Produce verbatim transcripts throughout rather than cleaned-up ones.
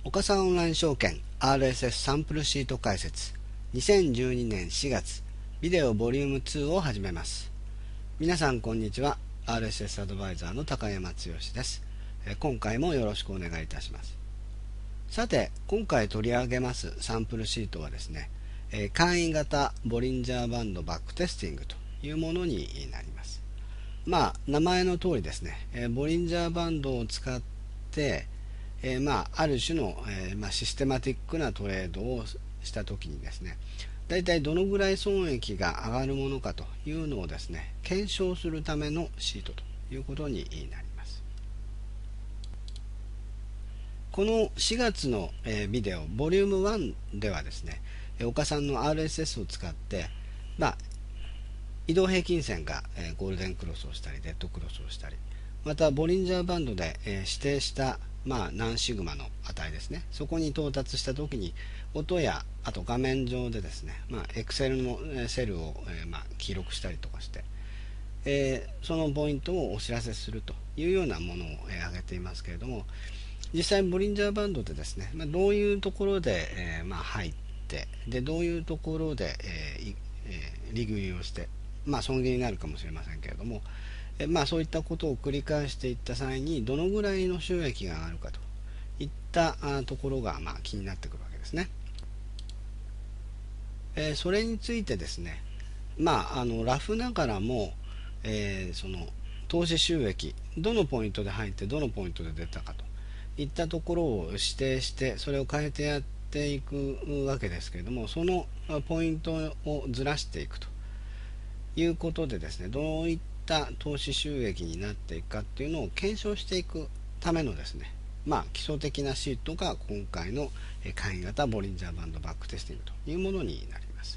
岡さんオンライン証券 アールエスエス サンプルシート解説にせんじゅうにねんしがつビデオボリュームツーを始めます。皆さんこんにちは。 アールエスエス アドバイザーの高山剛です。今回もよろしくお願いいたします。さて今回取り上げますサンプルシートはですね、簡易型ボリンジャーバンドバックテスティングというものになります。まあ名前の通りですね、ボリンジャーバンドを使ってえーまあ、ある種の、えーまあ、システマティックなトレードをしたときにですね、だいたいどのぐらい損益が上がるものかというのをですね、検証するためのシートということになります。このしがつの、えー、ビデオボリュームワンではですね、岡さんの アールエスエス を使って、まあ、移動平均線が、えー、ゴールデンクロスをしたりデッドクロスをしたり、またボリンジャーバンドで、えー、指定したまあ、何シグマの値ですね、そこに到達したときに音やあと画面上でですね、まあ、Excel のセルを、えーまあ、記録したりとかして、えー、そのポイントをお知らせするというようなものを、えー、挙げていますけれども、実際ボリンジャーバンドでですね、まあ、どういうところで、えーまあ、入ってでどういうところで、えーえー、利食いをして、まあ、損切りになるかもしれませんけれども、えまあ、そういったことを繰り返していった際にどのぐらいの収益が上がるかといったところがまあ気になってくるわけですね。えー、それについてですね、まあ、あのラフながらも、えー、その投資収益どのポイントで入ってどのポイントで出たかといったところを指定してそれを変えてやっていくわけですけれども、そのポイントをずらしていくということでですね、どういった投資収益になっていくかっていうのを検証していくためのですね、まあ、基礎的なシートが今回の簡易型ボリンジャーバンドバックテスティングというものになります。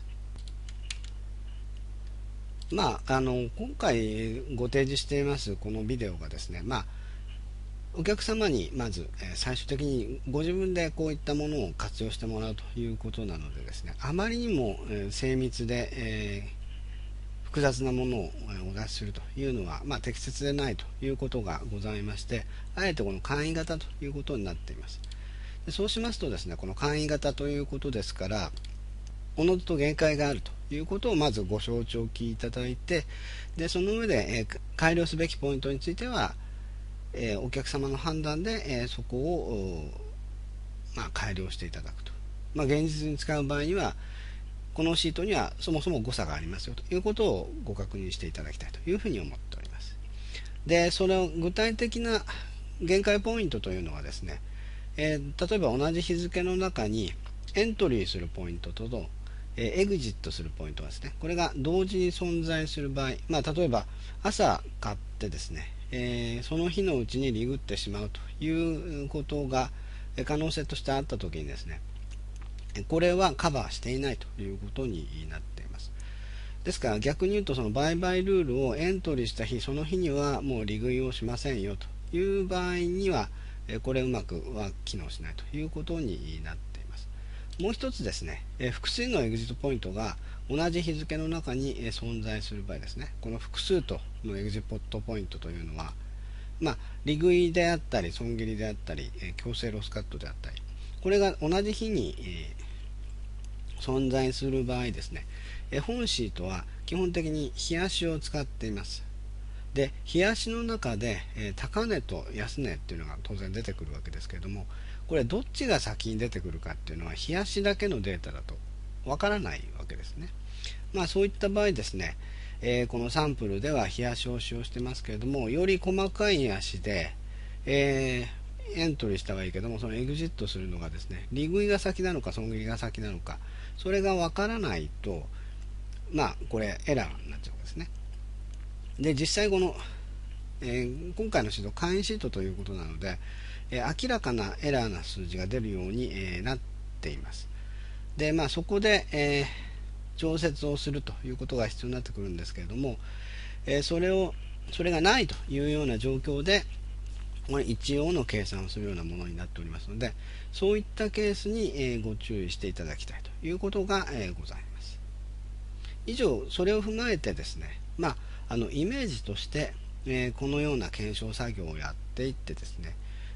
まあ、あの今回ご提示していますこのビデオがですね、まあ、お客様にまず最終的にご自分でこういったものを活用してもらうということなのでですね、あまりにも精密で、えー複雑なものをお出しするというのは、まあ、適切でないということがございまして、あえてこの簡易型ということになっています。でそうしますとですね、この簡易型ということですから、おのずと限界があるということをまずご承知おきいただいて、でその上で、えー、改良すべきポイントについては、えー、お客様の判断で、えー、そこを、まあ、改良していただくと。まあ、現実に使う場合にはこのシートにはそもそも誤差がありますよということをご確認していただきたいというふうに思っております。で、その具体的な限界ポイントというのはですね、えー、例えば同じ日付の中にエントリーするポイントと、えー、エグジットするポイントはですね、これが同時に存在する場合、まあ、例えば朝買ってですね、えー、その日のうちにリグってしまうということが可能性としてあったときにですね、これはカバーしていないということになっています。ですから逆に言うと、その売買ルールをエントリーした日その日にはもう利食いをしませんよという場合にはこれうまくは機能しないということになっています。もう一つですね、複数のエグジットポイントが同じ日付の中に存在する場合ですね、この複数とのエグジットポイントというのは、まあ、利食いであったり損切りであったり強制ロスカットであったり、これが同じ日に、えー存在する場合ですね、え本シートは基本的に日足を使っています。で、日足の中で、え高値と安値っていうのが当然出てくるわけですけれども、これどっちが先に出てくるかっていうのは日足だけのデータだとわからないわけですね。まあそういった場合ですね、えー、このサンプルでは日足を使用してますけれども、より細かい足で、えーエントリーしたはいいけども、そのエグジットするのがですね、利食いが先なのか損切りが先なのか、それがわからないと、まあこれエラーになっちゃうわけですね。で、実際この、えー、今回のシート簡易シートということなので、えー、明らかなエラーな数字が出るように、えー、なっています。で、まあそこで、えー、調節をするということが必要になってくるんですけれども、えー、それをそれがないというような状況でこれ一応の計算をするようなものになっておりますので、そういったケースにご注意していただきたいということがございます。以上、それを踏まえてですね、まあ、あのイメージとして、えー、このような検証作業をやっていってですね、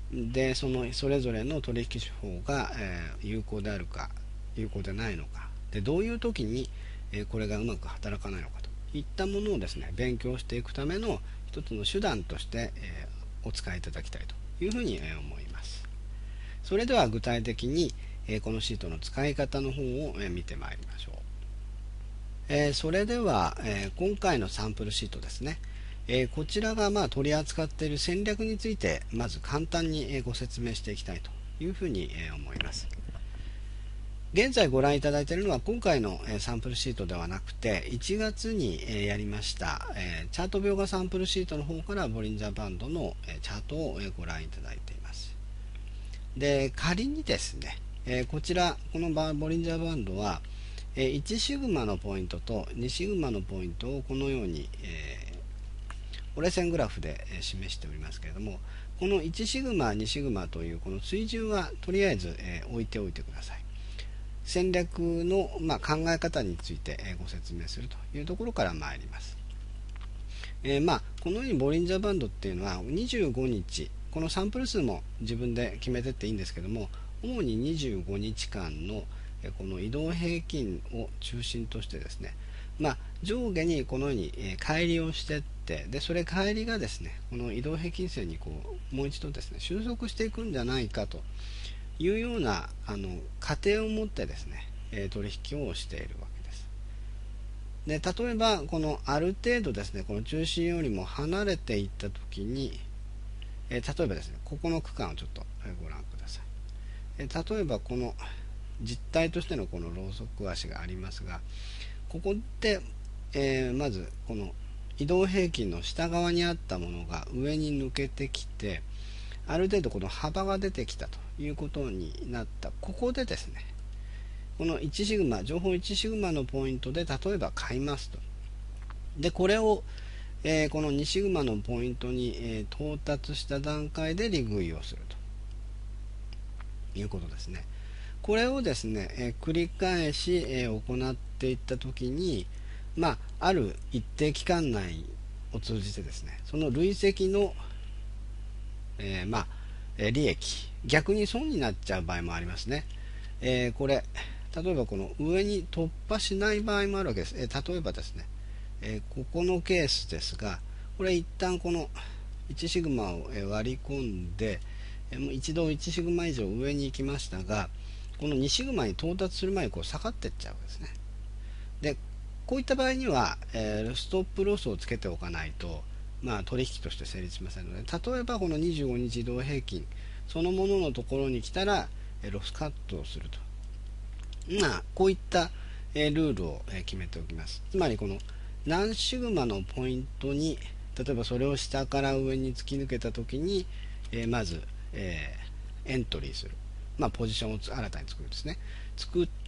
でそのそれぞれの取引手法が、えー有効であるか有効でないのかで、どういう時に、えーこれがうまく働かないのかといったものをですね勉強していくための一つの手段として、えーお使いいただきたいというふうに、えー思います。それでは具体的に、えーこのシートの使い方の方を、えー見てまいりましょう。えーそれでは、えー今回のサンプルシートですね、えーこちらがまあ取り扱っている戦略についてまず簡単にえーご説明していきたいというふうにえー思います。現在ご覧いただいているのは今回のえーサンプルシートではなくていちがつにえーやりましたえーチャート描画サンプルシートの方からボリンジャーバンドのえーチャートをえーご覧いただいています。で仮にですね、えーこちらこのバボリンジャーバンドは、えーいちシグマのポイントとにシグマのポイントをこのように、えー折れ線グラフでえー示しておりますけれども、このいちシグマにシグマというこの水準はとりあえず、えー置いておいてください。戦略の、まあ、考え方について、えーご説明するというところから参ります。えーまあ、このようにボリンジャーバンドっていうのはにじゅうごにち、このサンプル数も自分で決めてっていいんですけども、主ににじゅうごにちかんのえーこの移動平均を中心としてですね、まあ、上下にこのようにえー乖離をしていって、でそれ乖離がですねこの移動平均線にこうもう一度ですね収束していくんじゃないかというようなあの過程を持ってですね、えー取引をしているわけです。で例えばこのある程度ですねこの中心よりも離れていった時に、えー例えばですねここの区間をちょっとご覧ください。えー例えばこの実体としてのこのロウソク足がありますが、ここで、えーまずこの移動平均の下側にあったものが上に抜けてきて、ある程度この幅が出てきたということになった。ここでですねこのいちシグマ情報いちシグマのポイントで例えば買いますと。でこれを、えーこのにシグマのポイントに、えー到達した段階で利食いをするということですね。これをですね、えー繰り返し、えー行っていったときに、まあ、ある一定期間内を通じてですねその累積の、えーまあ、えー利益逆に損になっちゃう場合もありますね。えーこれ例えばこの上に突破しない場合もあるわけです。えー例えばですね、えーここのケースですが、これ一旦このいちシグマを割り込んで、えーもう一度いちシグマ以上上に行きましたが、このにシグマに到達する前にこう下がっていっちゃうわけですね。でこういった場合には、えーストップロスをつけておかないと、まあ、取引として成立しませんので、例えばこのにじゅうごにち移動平均そのもののところに来たら、えーロスカットをすると、まあ、こういった、えールールを、えー決めておきます。つまりこの何シグマのポイントに例えばそれを下から上に突き抜けた時に、えーまず、えーエントリーする、まあ、ポジションを新たに作るですね作って、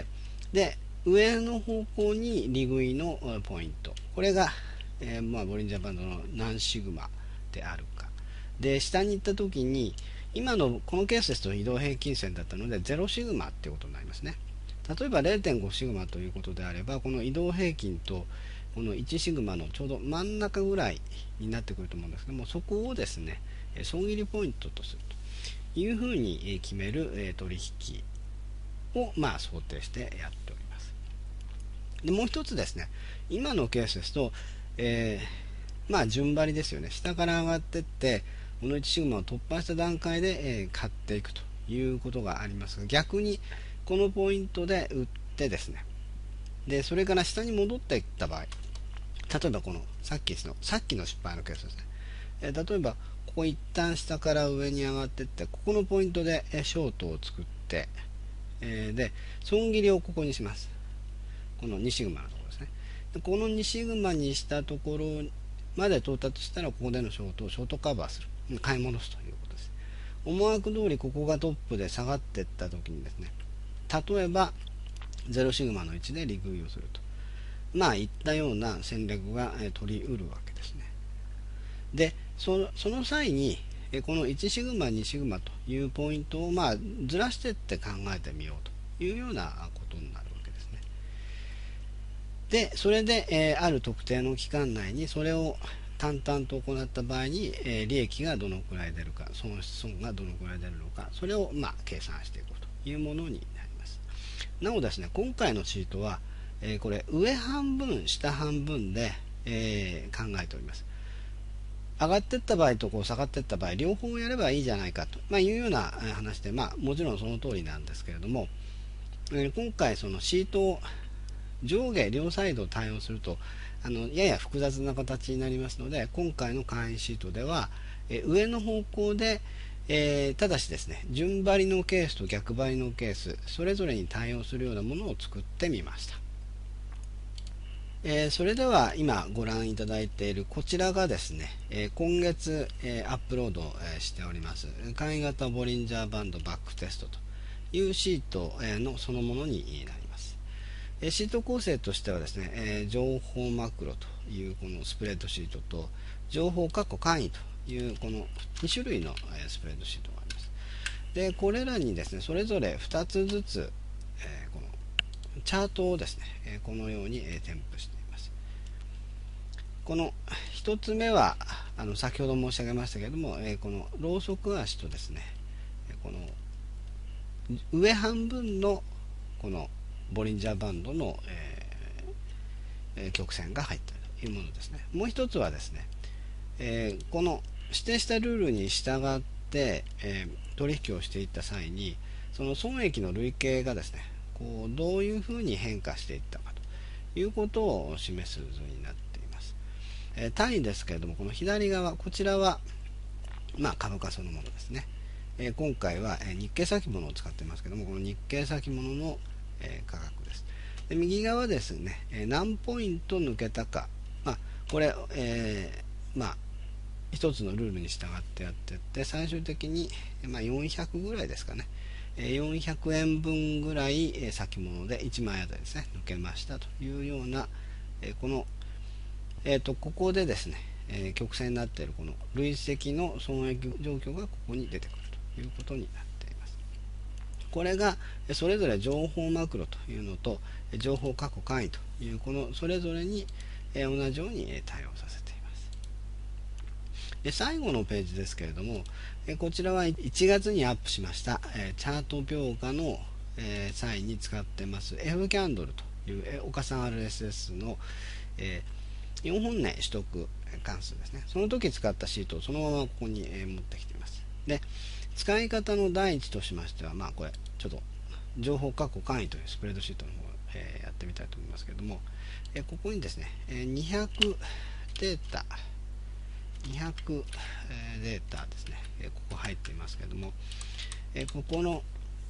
で上の方向に利食いのポイント、これが、えーまあ、ボリンジャーバンドの何シグマであるかで、下に行った時に今のこのケースですと移動平均線だったのでゼロシグマっていうことになりますね。例えば ゼロてんご シグマということであれば、この移動平均とこのいちシグマのちょうど真ん中ぐらいになってくると思うんですけども、そこをですね損切りポイントとするというふうに決める取引を、まあ、想定してやっております。でもう一つですね、今のケースですと、えーまあ、順張りですよね。下から上がっていってこのいちシグマを突破した段階で、えー買っていくということがありますが、逆にこのポイントで売ってですね、でそれから下に戻っていった場合、例えばこのさっきのさっきの失敗のケースですね、えー例えばここ一旦下から上に上がっていって、ここのポイントでショートを作って、えーで損切りをここにします。このにシグマのところですね。でこのにシグマにしたところまで到達したら、ここでのショートをショートカバーする、買い戻すということです。思惑通りここがトップで下がっていった時にですね、例えばゼロシグマの位置で利食いをすると、まあいったような戦略が取りうるわけですね。でそのその際にこのいちシグマにシグマというポイントをまあずらしていって考えてみようというようなことになるわけですね。でそれで、えーある特定の期間内にそれを淡々と行った場合に、えー、利益がどのくらい出るか、損失損がどのくらい出るのか、それをまあ計算していこうというものになります。なおですね、今回のシートは、えー、これ上半分下半分で、えー、考えております。上がっていった場合とこう下がっていった場合、両方やればいいじゃないかと、まあ、いうような話で、まあ、もちろんその通りなんですけれども、えー、今回そのシートを上下両サイド対応するとあのやや複雑な形になりますので、今回の会員シートでは、えー、上の方向で、えー、ただしですね、順張りのケースと逆張りのケース、それぞれに対応するようなものを作ってみました。えー、それでは今ご覧いただいているこちらがですね、えー、今月、えー、アップロード、えー、しております簡易型ボリンジャーバンドバックテストというシート、えー、のそのものになります。えー、シート構成としてはですね、えー、情報マクロというこのスプレッドシートと情報括弧簡易というこのに種類の、えー、スプレッドシートがあります。でこれらにですねそれぞれふたつずつ、えー、このチャートをですね、えー、このように、えー、添付しています。このひとつめはあの先ほど申し上げましたけれども、えー、このロウソク足とですね、この上半分のこのボリンジャーバンドの、えー、曲線が入っているというものですね。もう一つはですね、えー、この指定したルールに従って、えー、取引をしていった際にその損益の累計がですねこうどういうふうに変化していったかということを示す図になっています。えー、単位ですけれども、この左側こちらは、まあ、株価そのものですね。えー、今回は、えー、日経先物を使っていますけども、この日経先物の、えー、価格です。で右側ですね、えー、何ポイント抜けたか、まあ、これ、えー、まあ一つのルールに従ってやっていって最終的に、まあ、よんひゃくぐらいですかね、よんひゃくえんぶんぐらい先物でいちまいあたりですね抜けましたというような、この、えー、とここでですね、えー、曲線になっているこの累積の損益状況がここに出てくるということになっています。これがそれぞれ情報マクロというのと情報過去簡易というこのそれぞれに同じように対応させています。で最後のページですけれども、こちらはいちがつにアップしましたチャート描画の際に使ってます F キャンドルという岡さん アールエスエス のよんほんね取得関数ですね。その時使ったシートをそのままここに持ってきています。で使い方の第一としましては、まあこれちょっと情報括弧簡易というスプレッドシートの方をやってみたいと思いますけれども、ここにですねにひゃくデータにひゃくデータですね、ここ入っていますけれども、ここの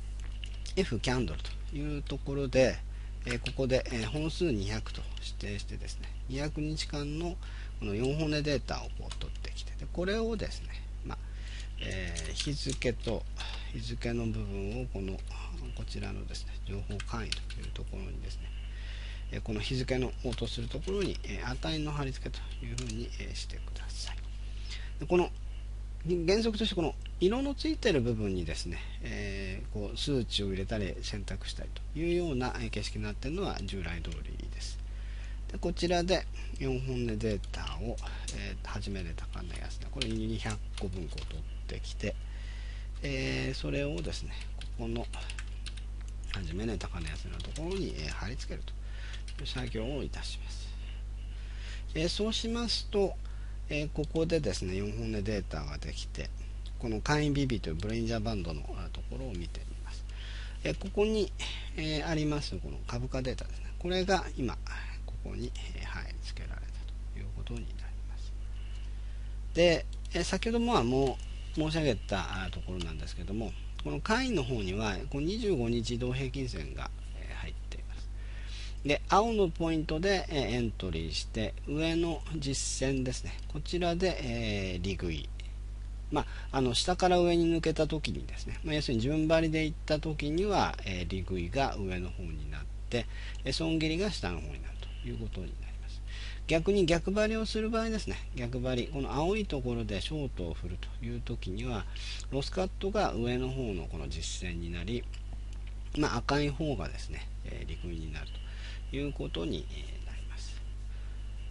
F キャンドルというところで、ここで本数にひゃくと指定してですね、にひゃくにちかんのこのよんほんねデータをこう取ってきて、でこれをですね、まあえー、日付と日付の部分をこのこちらのですね情報簡易というところにですね、この日付の応答するところに値の貼り付けというふうにしてください。この原則としてこの色のついている部分にですね、えー、こう数値を入れたり選択したりというような形式になっているのは従来通りです。でこちらでよんほんねデータを、えー、初めで高値安値これにひゃっこぶんこ取ってきて、えー、それをですねここの初め値高値安値のところに、えー、貼り付けるという作業をいたします。えー、そうしますとえー、ここでですねよんほんねデータができて、この簡易 ビービー というブレインジャーバンドのところを見てみます。えー、ここに、えー、ありますこの株価データですね、これが今ここに、えー、貼り付けられたということになります。で、えー、先ほどももう申し上げたところなんですけども、この簡易の方にはこのにじゅうごにち移動平均線が、えー、入っています。で青のポイントでエントリーして上の実践ですね、こちらで、えー、利食い、まあ、あの下から上に抜けた時にですね、まあ、要するに順張りでいった時には、えー、利食いが上の方になって損切りが下の方になるということになります。逆に逆張りをする場合ですね、逆張りこの青いところでショートを振るという時にはロスカットが上の方のこの実践になり、まあ、赤い方がですね、えー、利食いになるということになります。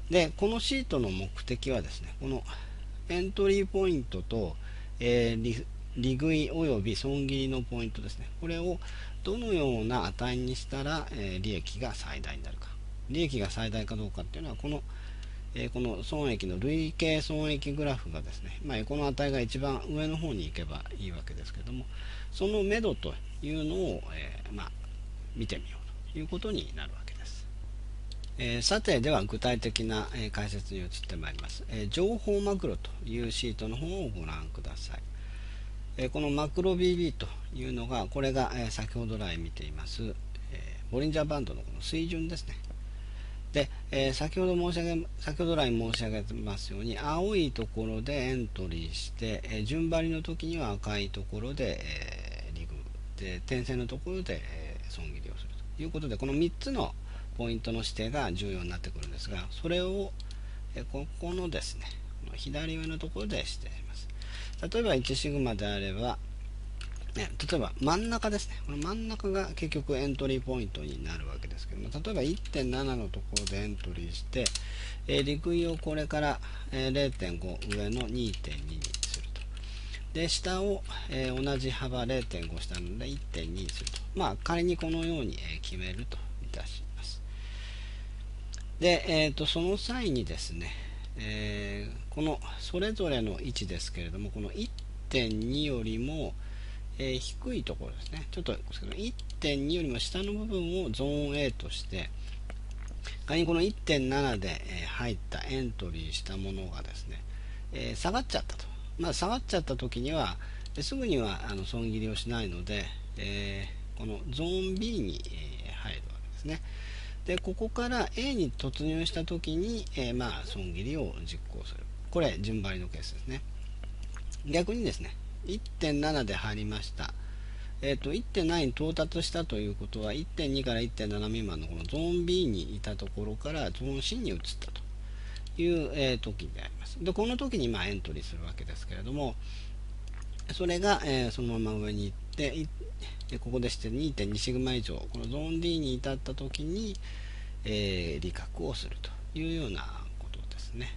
でこのシートの目的はですね、このエントリーポイントと、えー、利利食いおよび損切りのポイントですね、これをどのような値にしたら、えー、利益が最大になるか、利益が最大かどうかっていうのは、この、えー、この損益の累計損益グラフがですね、まあ、この値が一番上の方に行けばいいわけですけども、その目処というのを、えーまあ、見てみようということになるわけです。えー、さて、では具体的な、えー、解説に移ってまいります、えー、情報マクロというシートの方をご覧ください。えー、このマクロ ビービー というのが、これが、えー、先ほど来見ています、えー、ボリンジャーバンドのこの水準ですね。で、えー、先ほど申し上げ先ほど来申し上げてますように、青いところでエントリーして、えー、順張りの時には赤いところで、えー、リグで、点線のところで、えー、損切りをするということで、このみっつのポイントの指定が重要になってくるんですが、それを、えー、ここのですね、左上のところでしています。例えばいちシグマであれば、ね、例えば真ん中ですね、この真ん中が結局エントリーポイントになるわけですけども、例えば いってんなな のところでエントリーして、えー、利食いをこれから、えー、れいてんご 上の にてんに にすると。で、下を、えー、同じ幅 れいてんご 下ので いってんに にすると。まあ、仮にこのように、えー、決めるといたします。で、えーと、その際にですね、えー、このそれぞれの位置ですけれども、この いってんに よりも、えー、低いところですね。ちょっと いってんに よりも下の部分をゾーン A として、仮にこの いってんなな で、えー、入ったエントリーしたものがですね、えー、下がっちゃったと。まあ、下がっちゃった時には、えー、すぐにはあの損切りをしないので、えー、このゾーン B に、えー、入るわけですね。で、ここから A に突入した時に、えー、まあ損切りを実行する。これ順張りのケースですね。逆にですね、いってんなな で入りました。えー、と いってんなな に到達したということは いってんに から いってんなな 未満のこのゾーン B にいたところからゾーン C に移ったという、えー、時であります。で、この時にまあエントリーするわけですけれども、それが、えー、そのまま上に行ってここでして にてんに シグマ以上、このゾーン D に至った時に、えー、利確をするというようなことですね。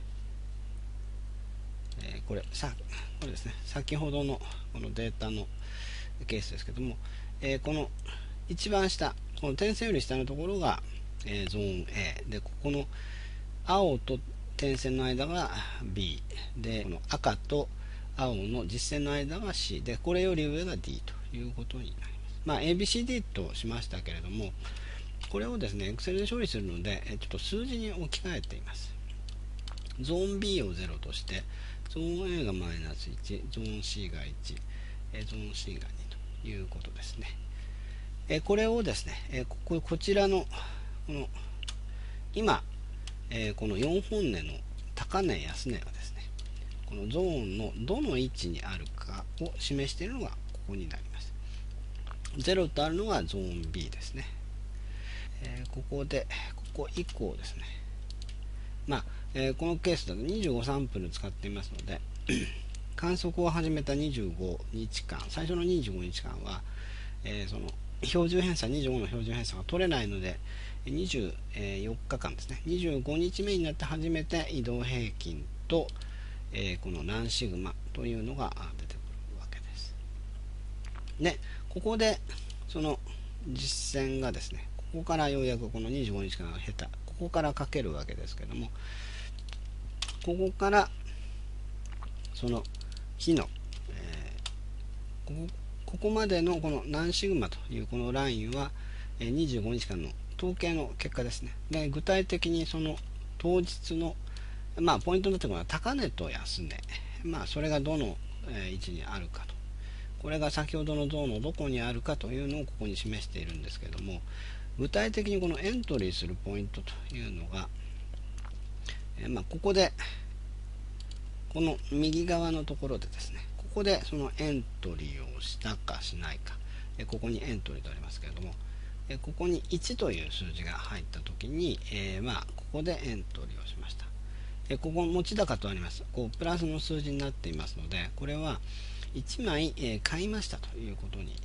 えー、これさこれですね、先ほどのこのデータのケースですけども、えー、この一番下、この点線より下のところが、えー、ゾーン A で、ここの青と点線の間が B で、この赤と青の実線の間が C で、これより上が D ということになります。まあ、エービーシーディー としましたけれども、これをですね Excel で処理するので、ちょっと数字に置き換えています。ゾーン B をゼロとして、ゾーン A がマイナスいち、ゾーン C がいち、ゾーン C がにということですね。えこれをですね、えこここちらのこの今、えこのよん本音の高値安値はですね、このゾーンのどの位置にあるかを示しているのがここになります。ゼロとあるのがゾーン B ですね。えここでここ以降ですね、まあえー、このケースだとにじゅうごサンプル使っていますので観測を始めたにじゅうごにちかん、最初のにじゅうごにちかんは、えー、その標準偏差にじゅうごの標準偏差が取れないのでにじゅうよっかかんですね、にじゅうごにちめになって初めて移動平均と、えー、このランシグマというのが出てくるわけです。で、ここでその実践がですね、ここからようやくこのにじゅうごにちかんが下手、ここからかけるわけですけども、ここからその日の、えー、ここここまでのこの何シグマというこのラインはにじゅうごにちかんの統計の結果ですね。で、具体的にその当日の、まあ、ポイントになってくるのは高値と安値、まあ、それがどの位置にあるかと、これが先ほどの像のどこにあるかというのをここに示しているんですけれども、具体的にこのエントリーするポイントというのが、えまあ、ここでこの右側のところでですね、ここでそのエントリーをしたかしないか、えここにエントリーとありますけれども、えここにいちという数字が入ったときに、えー、まあここでエントリーをしました。えここ持ち高とあります。こうプラスの数字になっていますので、これはいちまい、えー、買いましたということになります。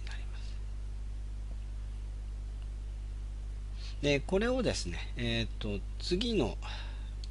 で、これをですね、えー、と次の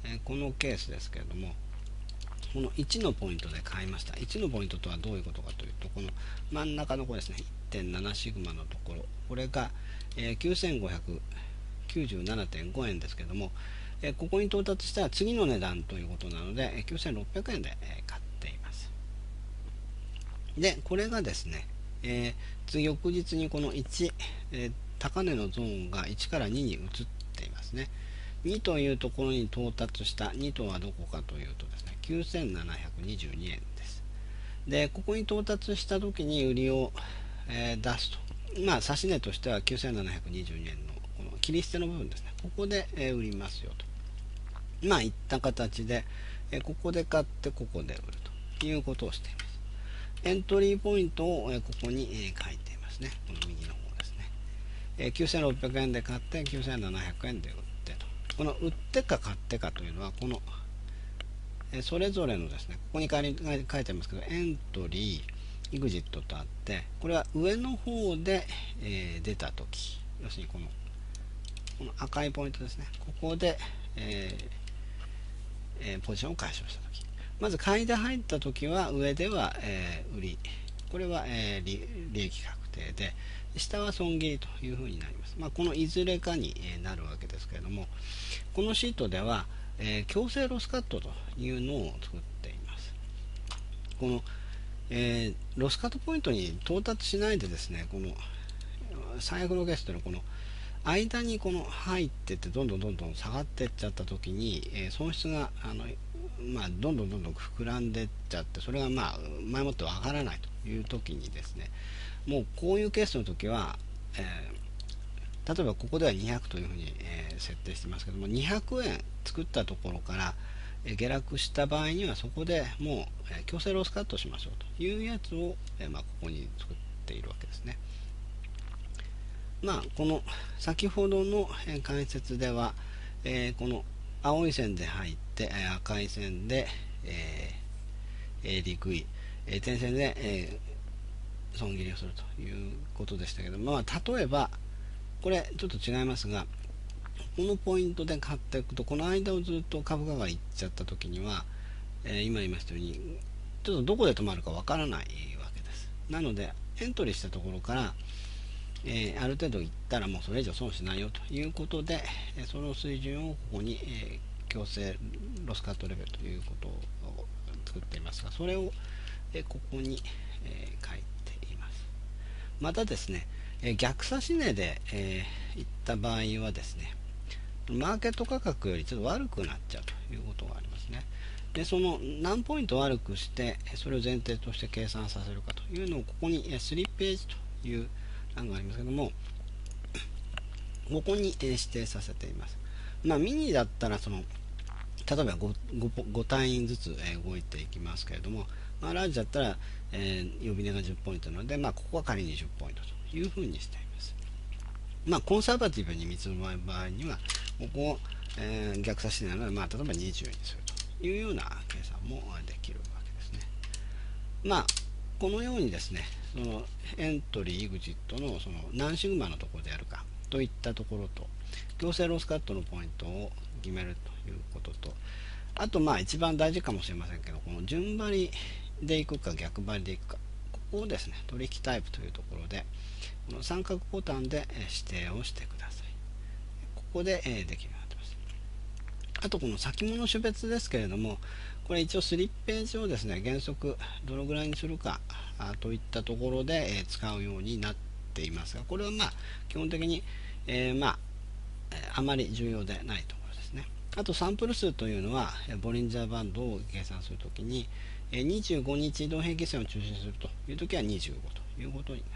えーこのケースですけれども、このいちのポイントで買いました。いちのポイントとはどういうことかというと、この真ん中のこれですね、いってんなな シグマのところ、これが、えー、きゅうせんごひゃくきゅうじゅうななてんごえんですけども、えーここに到達したら次の値段ということなので、きゅうせんろっぴゃくえんで、えー買っています。で、これがですね、えー次翌日にこのいち、えー高値のゾーンがいちからにに移っていますね。にというところに到達した。にとはどこかというとですね、きゅうせんななひゃくにじゅうにえんです。で、ここに到達した時に売りを、えー出すと。まあ、指値としてはきゅうせんななひゃくにじゅうにえんのこの切り捨ての部分ですね。ここで、えー売りますよと。まあ、いった形で、えーここで買ってここで売るということをしています。エントリーポイントを、えーここに、えー書いていますね。この右の方ですね。えーきゅうせんろっぴゃくえんで買ってきゅうせんななひゃくえんで売ってと。この売ってか買ってかというのは、このそれぞれのですね、ここに書いてますけど、エントリー、エグジットとあって、これは上の方で、えー出たとき、要するにこのこの赤いポイントですね、ここで、えーえーポジションを解消したとき、まず買いで入ったときは、上では、えー売り、これは、えー利、利益確定で、下は損切りというふうになります。まあ、このいずれかになるわけですけれども、このシートでは、えー強制ロスカットというのを作っています。この、えーロスカットポイントに到達しないでですね、この最悪のケースというのは、この間にこの入ってってどんどんどんどん下がっていっちゃった時に、えー損失があの、まあ、どんどんどんどん膨らんでいっちゃって、それがまあ前もってわからないという時にですね、もうこういうケースの時は、えー例えばここではにひゃくというふうに、えー設定してますけども、にひゃくえん作ったところから、えー下落した場合にはそこでもう、えー強制ロスカットしましょうというやつを、えーまあ、ここに作っているわけですね。まあ、この先ほどの解説では、えーこの青い線で入って、えー赤い線で、えー、利食い、えー点線で、えー損切りをするということでしたけど、まあ、例えばこれちょっと違いますが、このポイントで買っていくと、この間をずっと株価がいっちゃった時には、えー今言いましたように、ちょっとどこで止まるかわからないわけです。なので、エントリーしたところから、えーある程度いったらもうそれ以上損しないよということで、えその水準をここに、えー強制ロスカットレベルということを作っていますが、それを、えここに、えー書いています。またですね、え逆差し値で、えー、いった場合はですね、マーケット価格よりちょっと悪くなっちゃうということがありますね。で、その何ポイント悪くして、それを前提として計算させるかというのを、ここにスリッページという欄がありますけども、ここに指定させています。まあ、ミニだったらその、例えば 5, 5, 5単位ずつ動いていきますけれども、まあ、ラージだったら、えー、呼び値がじゅっポイントなので、まあ、ここは仮にじゅっポイントというふうにしています。まあ、コンサバティブに見積もる場合には、ここを、えー逆差し値なので、まあ、例えばにじゅうにするというような計算もできるわけですね。まあ、このようにですね、そのエントリー、エグジットのその何シグマのところでやるかといったところと、強制ロスカットのポイントを決めるということと、あとまあ一番大事かもしれませんけど、この順張りでいくか逆張りでいくか、ここをですね、取引タイプというところで、この三角ボタンで指定をしてください。ここでできるようになってます。あとこの先物種別ですけれども、これ一応スリッページをですね、原則どのぐらいにするかといったところで使うようになっていますが、これはまあ基本的に、えー、まああまり重要でないところですね。あとサンプル数というのはボリンジャーバンドを計算するときににじゅうごにち移動平均線を中心にするというときはにじゅうごということになります。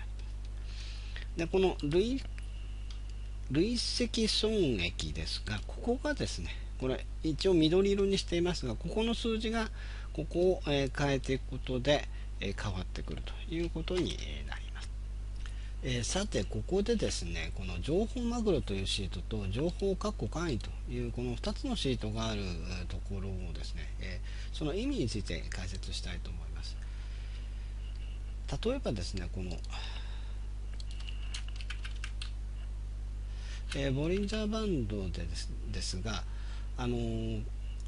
で、この累累積損益ですが、ここがですね、これ一応緑色にしていますが、ここの数字がここを変えていくことで変わってくるということになります。えー、さてここでですね、この情報マグロというシートと情報括弧簡易というこのふたつのシートがあるところをですね、えー、その意味について解説したいと思います。例えばですね、この、えー、ボリンジャーバンドで です, ですが、あのー、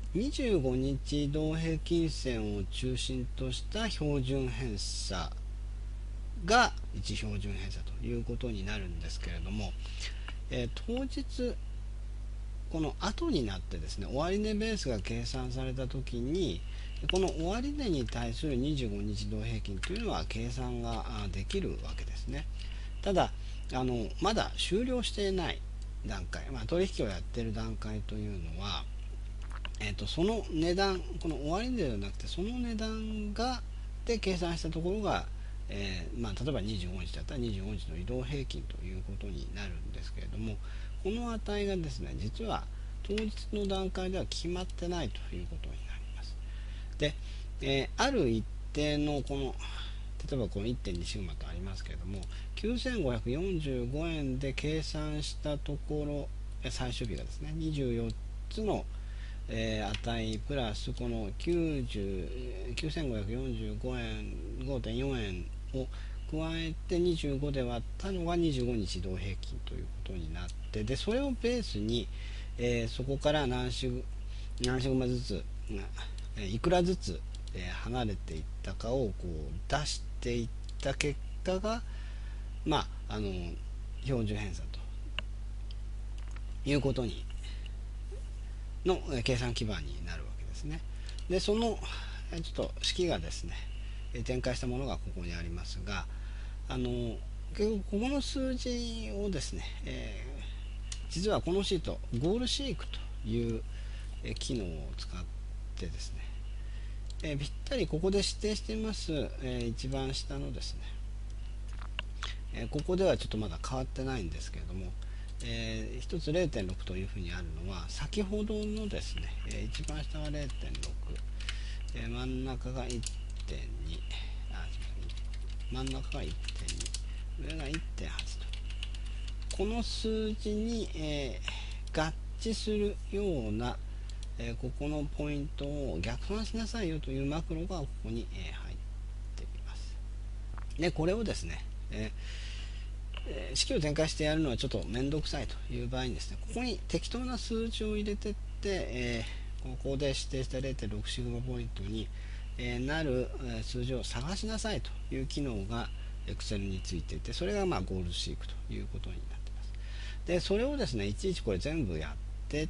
にじゅうごにち移動平均線を中心とした標準偏差がいち標準偏差ということになるんですけれども、えー、当日この後になってですね、終値ベースが計算された時にこの終値に対するにじゅうごにち移動平均というのは計算ができるわけですね。ただあのまだ終了していない段階、まあ、取引をやっている段階というのは、えー、とその値段、この終値ではなくてその値段がで計算したところが、えーまあ、例えばにじゅうごにちだったらにじゅうごにちの移動平均ということになるんですけれども、この値がですね、実は当日の段階では決まってないということになります。で、えー、ある一定のこの例えばこの いってんに シグマとありますけれども、きゅうせんごひゃくよんじゅうごえんで計算したところ、最終日がですねにじゅうよっつの、えー、値プラスこのきゅうせんごひゃくよんじゅうごえん ごてんよんえんを加えてにじゅうごで割ったのがにじゅうごにち移動平均ということになって、でそれをベースに、えー、そこから何シグ何シグマずつ、えー、いくらずつ、えー、離れていったかをこう出していった結果が、まあ、あの標準偏差ということにの計算基盤になるわけですね。でそのちょっと式がですね展開したものがここにありますが、あの結局ここの数字をですね、えー、実はこのシートゴールシークという機能を使ってですね、えー、ぴったりここで指定しています、えー、一番下のですね、えー、ここではちょっとまだ変わってないんですけれども、えー、ひとつ れいてんろく というふうにあるのは先ほどのですね、えー、一番下が れいてんろく、えー、真ん中が いってんに、あ、真ん中が いってんに、上が いってんはち と、この数字に、えー、合致するような、えー、ここのポイントを逆算しなさいよというマクロがここに、えー、入っています。でこれをですね、えー、式を展開してやるのはちょっと面倒くさいという場合にですね、ここに適当な数字を入れてって、えー、ここで指定した れいてんろく シグマポイントに、えー、なる数字を探しなさいという機能が Excel についていて、それがまあゴールシークということになっています。でそれをですねいちいちこれ全部やってって、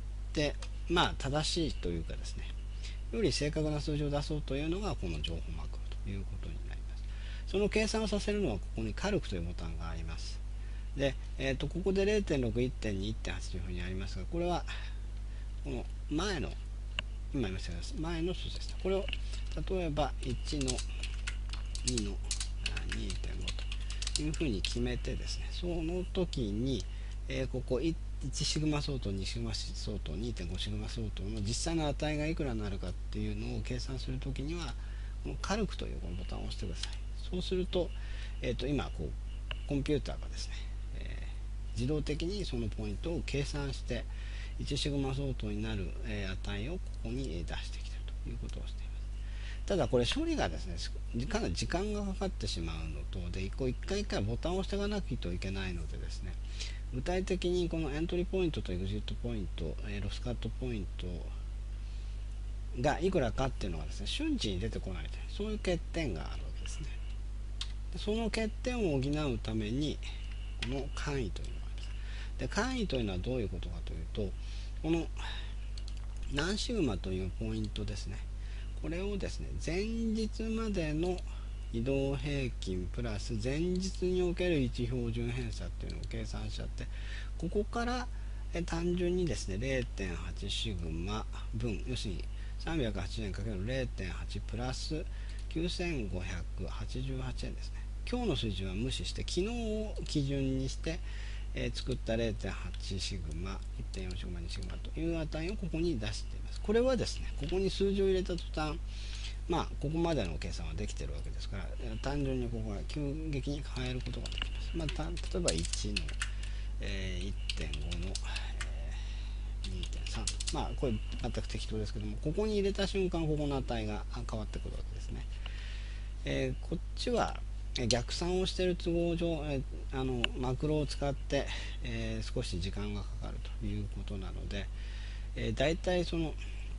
まあ正しいというかですね、より正確な数字を出そうというのがこの情報マクロということになります。その計算をさせるのはここにカルクというボタンがあります。で、えー、とここで れいてんろく、いってんに、いってんはち というふうにありますが、これはこの前の今言いましたが前の数字です。これを例えばいちのにの にてんご というふうに決めてですね、その時に、えー、ここいちシグマ相当、にシグマ相当、にてんご シグマ相当の実際の値がいくらになるかっていうのを計算するときにはこのカルクというこのボタンを押してください。そうすると、えー、と今こうコンピューターがですね、えー、自動的にそのポイントを計算していちシグマ相当になる、えー、値をここに出してきているということをしています。ただこれ処理がですねかなり時間がかかってしまうのとで、一個一回一回ボタンを押していかなきゃいけないのでですね、具体的にこのエントリーポイントとエグジットポイント、えー、ロスカットポイントがいくらかっていうのがですね瞬時に出てこないという、そういう欠点があるわけですね。でその欠点を補うためにこの簡易というのがあります。で簡易というのはどういうことかというと、この何シグマというポイントですね、これをですね前日までの移動平均プラス前日におけるいち標準偏差っていうのを計算しちゃって、ここからえ単純にですね れいてんはち シグマ分、要するにさんびゃくはちじゅうえん かける れいてんはち プラスきゅうせんごひゃくはちじゅうはちえんですね。今日の水準は無視して昨日を基準にして、えー、作った れいてんはち シグマ いってんよん シグマにシグマという値をここに出しています。これはですねここに数字を入れた途端、まあここまでの計算はできているわけですから、単純にここが急激に変えることができます。まあ、た例えばいちの、えー、いってんごの、えー、にてんさん、まあこれ全く適当ですけども、ここに入れた瞬間ここの値が変わってくるわけですね。えー、こっちは逆算をしている都合上、えー、あのマクロを使って、えー、少し時間がかかるということなので、えー、だいたいその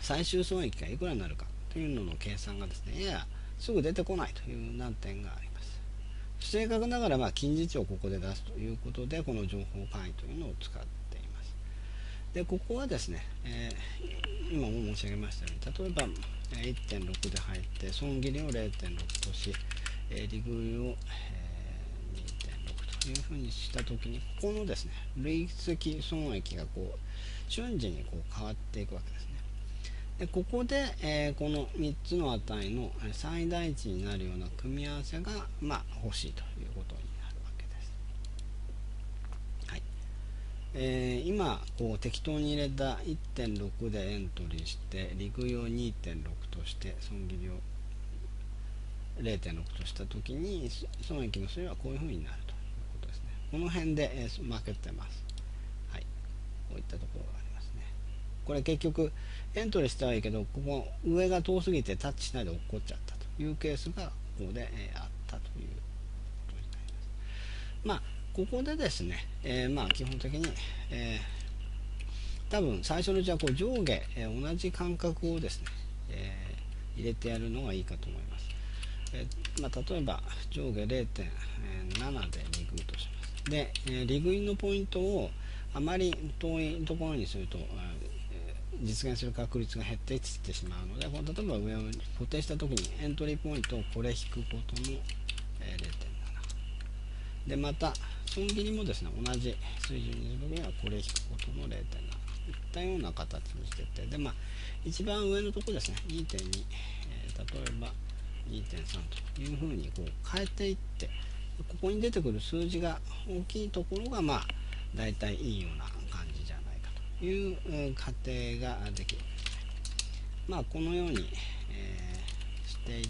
最終損益がいくらになるかというのの計算がですね、ややすぐ出てこないという難点があります。不正確ながらまあ近似値をここで出すということで、この情報簡易というのを使っています。でここはですね、えー、今も申し上げましたように、例えば いってんろく で入って損切りを れいてんろく とし、えー、利食いを、えー、にてんろく というふうにしたときに、ここのですね累積損益がこう瞬時にこう変わっていくわけですね。でここで、えー、このみっつの値の最大値になるような組み合わせが、まあ、欲しいということになるわけです。はい。えー、今こう適当に入れた いってんろく でエントリーして、利食いを にてんろく として損切りを れいてんろく としたときに、損益の推移はこういうふうになるということですね。この辺で、えー、負けてます。はい。こういったところがありますね。これ結局エントリーしたはいいけど、ここ上が遠すぎてタッチしないで落っこっちゃったというケースがここで、えー、あったということになります。まあここでですね、えー、まあ基本的に、えー、多分最初のうちはこう上下、えー、同じ間隔をですね、えー、入れてやるのがいいかと思います。えーまあ、例えば上下 れいてんなな で利食いとします。で、えー、利食いのポイントをあまり遠いところにすると、実現する確率が減っていってしまうので、この例えば上を固定したときにエントリーポイントをこれ引くことの れいてんなな で、また損切りもですね同じ水準にするときにはこれ引くことの れいてんなな といったような形にしてて、でまあ一番上のところですね にてんに、えー、例えば にてんさん というふうにこう変えていって、ここに出てくる数字が大きいところがまあだいたいいいような感じじゃないかという過程ができる。まあこのように、えー、していって、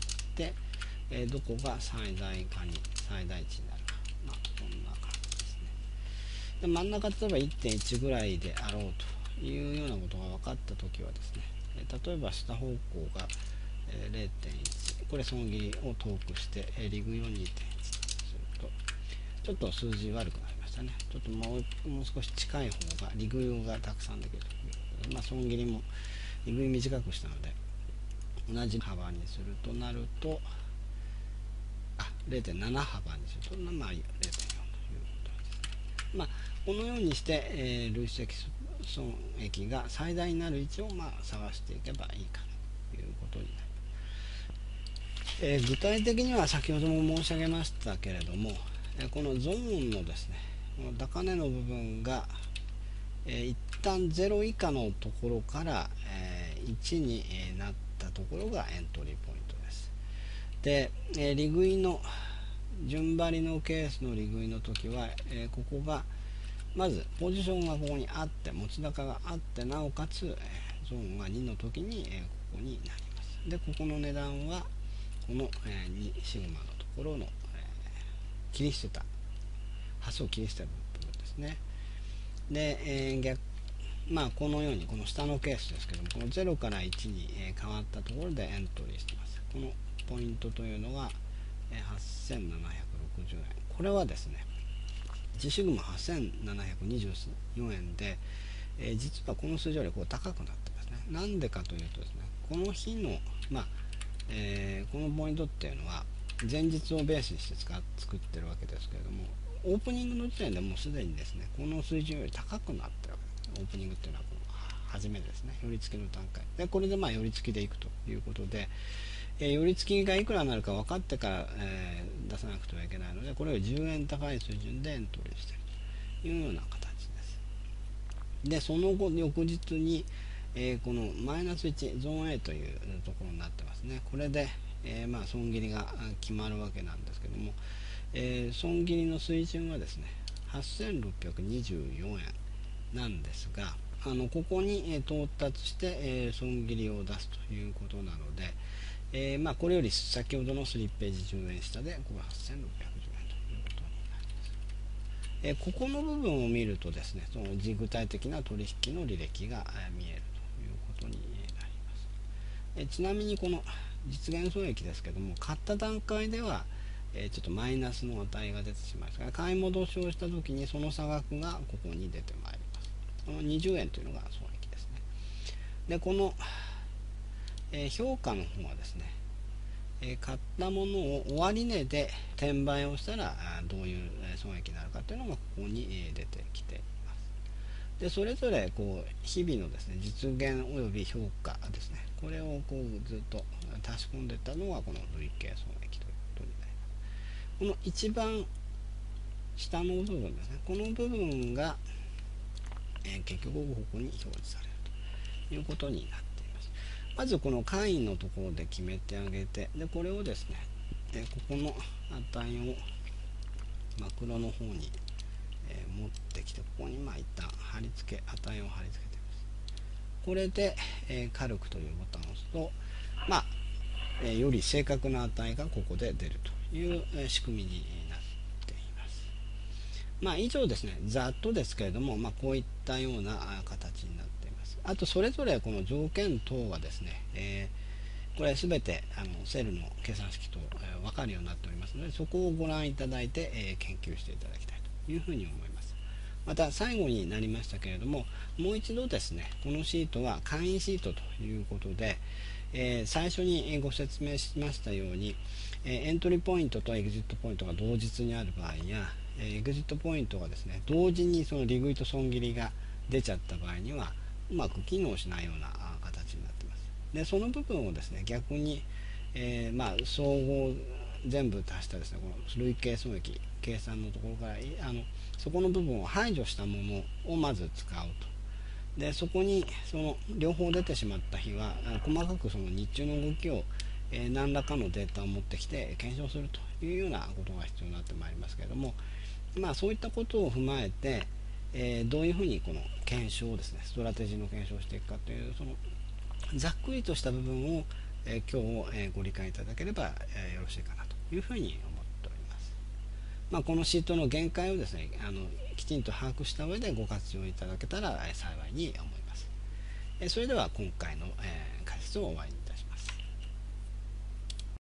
えー、どこが最大化に最大値になるか、まあこんな感じですね。で真ん中例えば いってんいち ぐらいであろうというようなことが分かったときはですね、例えば下方向が れいてんいち、これ損切りを遠くして、利食いを にてんいち とするとちょっと数字悪くなりましたね。ちょっともうもう少し近い方が利食いがたくさんできるということで、まあ、損切りも利食い短くしたので同じ幅にするとなると、あ れいてんなな 幅にすると、まあ、れいてんよん ということですね。まあ、このようにして、えー、累積損益が最大になる位置を、まあ、探していけばいいかということになります。えー、具体的には先ほども申し上げましたけれども、このゾーンのですね、この高値の部分が、えー、一旦ゼロ以下のところから、えー、いちになったところがエントリーポイントです。で、えー、利食いの順張りのケースの利食いの時は、えー、ここがまずポジションがここにあって、持ち高があって、なおかつ、えー、ゾーンがにの時に、えー、ここになります。でここの値段はこの、えー、にシグマのところの、えー、切り捨てた端を切り捨てる部分ですね。で、えー、逆まあこのようにこの下のケースですけども、このゼロからいちに、えー、変わったところでエントリーしてます。このポイントというのが、えー、はっせんななひゃくろくじゅうえん。これはですねいちシグマはっせんななひゃくにじゅうよえんで、えー、実はこの数字よりこう高くなってますね。なんでかというとですね、この日のまあえー、このポイントっていうのは前日をベースにして使っ作ってるわけですけれども、オープニングの時点でもうすでにですねこの水準より高くなってるわけです。オープニングっていうのはこの初めですね、寄り付きの段階で、これでまあ寄り付きでいくということで、えー、寄り付きがいくらになるか分かってから、えー、出さなくてはいけないので、これよりじゅうえん高い水準でエントリーしているというような形です。でその後翌日にえー、このマイナスいちゾーン A というところになってますね。これで、えー、まあ損切りが決まるわけなんですけども、えー、損切りの水準はですねはっせんろっぴゃくにじゅうよえんなんですが、あのここに、えー、到達して、えー、損切りを出すということなので、えーまあ、これより先ほどのスリッページじゅうえん下でこれはっせんろっぴゃくじゅうえんということになります。えー、ここの部分を見るとですね、その具体的な取引の履歴が、えー、見えるということになります。えちなみにこの実現損益ですけども、買った段階では、えちょっとマイナスの値が出てしまいますが、買い戻しをした時にその差額がここに出てまいります。このにじゅうえんというのが損益ですね。でこのえー評価の方はですね、えー買ったものを終値で転売をしたらどういう損益になるかというのがここに出てきています。でそれぞれこう日々のですね実現および評価ですね、これをこうずっと足し込んでいったのがこの累計損益ということになります。この一番下の部分ですね、この部分が、えー、結局ここに表示されるということになっています。まずこの会員のところで決めてあげて、でこれをですね、えー、ここの値をマクロの方に、えー、持ってきて、ここにまあ一旦貼り付け値を貼り付けています。これで、えー、カルクというボタンを押すと、まあえー、より正確な値がここで出るという、えー、仕組みになっています。まあ以上ですね、ざっとですけれども、まあ、こういったような形になっています。あとそれぞれこの条件等はですね、えー、これ全てあのセルの計算式と、えー、分かるようになっておりますので、そこをご覧いただいて、えー、研究していただきたいというふうに思います。また最後になりましたけれども、もう一度ですね、このシートは会員シートということで、えー、最初にご説明しましたように、えー、エントリーポイントとエグジットポイントが同日にある場合や、えー、エグジットポイントがですね同時にその利食いと損切りが出ちゃった場合にはうまく機能しないような形になっています。でその部分をですね逆に、えー、まあ総合全部足したですねこの累計損益計算のところからあのそこの部分を排除したものをまず使うと。でそこにその両方出てしまった日は細かくその日中の動きを、えー、何らかのデータを持ってきて検証するというようなことが必要になってまいりますけれども、まあ、そういったことを踏まえて、えー、どういうふうにこの検証をですねストラテジーの検証をしていくかというそのざっくりとした部分を、えー、今日、えー、ご理解いただければ、えー、よろしいかなというふうに思っております。まあ、このシートの限界をですねあのきちんと把握した上でご活用いただけたら幸いに思います。それでは今回の解説を終わりに